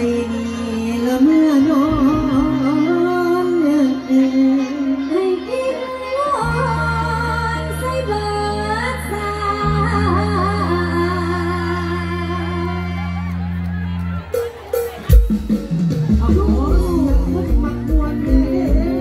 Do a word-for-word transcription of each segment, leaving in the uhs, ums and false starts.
ละเมื่อนอนให้กินนอนใส่เบิดสาเอาลูกมันมักมวนเด้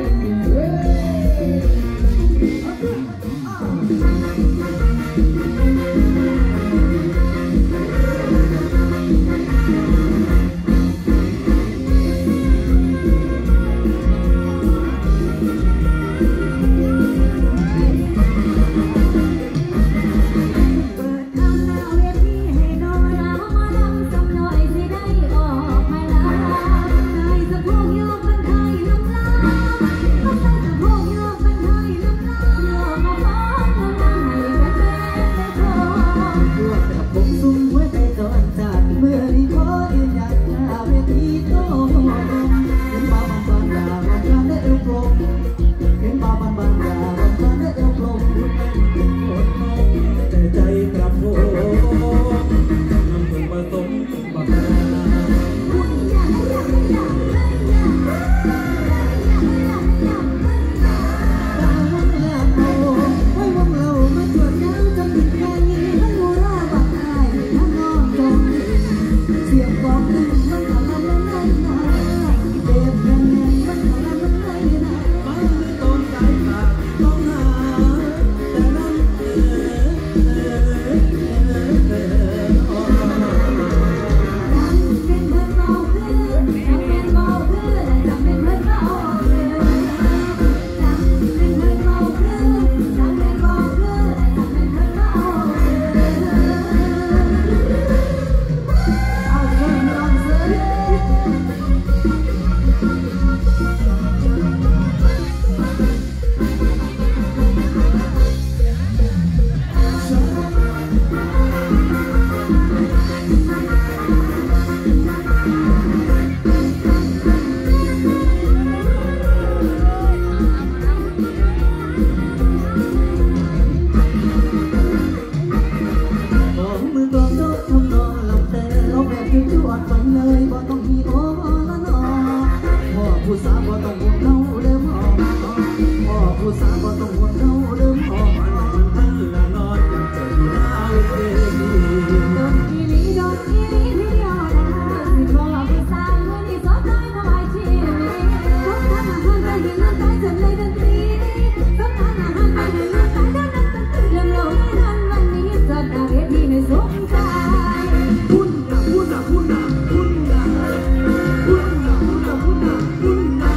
ผู้สาวบ่ต้องห่วงเขาเดิมหอมพ่อผู้สาวบ่ต้องห่วงเขาเดิมหอมมันทั้งละนอนยังเจออยู่หน้าเวทีดอกอีลีดอกอีลีที่ยอดนะสิพ่อผู้สาวเมื่อนี้สดใจทำไมชีวิตสดทางอาหารไปเห็นน้ำตาจนเลยดนตรีสดทางอาหารไปเห็นน้ำตาจนเลยดนตรีเรื่องเราไม่ทันวันนี้สดดาวเวทีให้สมใจพุ่นนะพุ่นนะพุ่นนะพุ่นนะพุ่นนะพุ่นนะพุ่นนะพุ่นนะ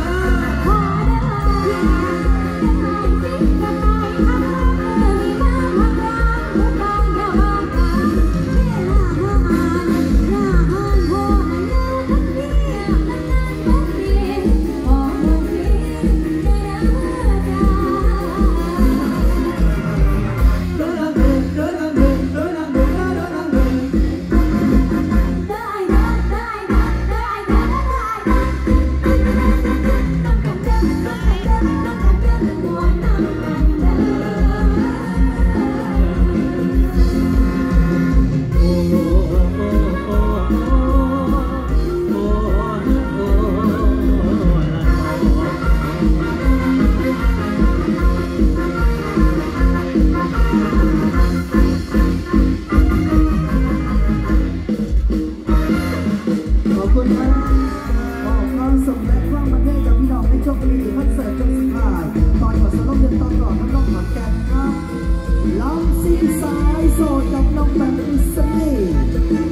คอนเสิร์ตจนสุดท้ายตอนหัวสลบเดินตอนก่อนท่านต้องขอนแก่นครับลำซีสายโสดกับน้องแบบอิสระ